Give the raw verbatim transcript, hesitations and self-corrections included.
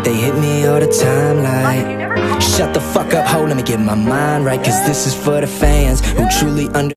they hit me all the time like, shut the fuck up, ho, let me get my mind right. Cause this is for the fans who truly under